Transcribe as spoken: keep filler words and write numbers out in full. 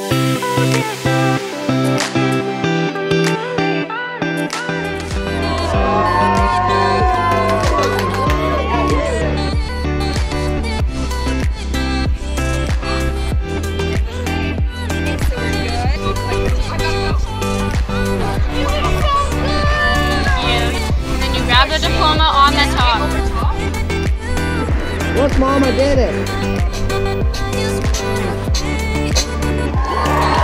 Grab the diploma on the top. Look, Mom, I did it.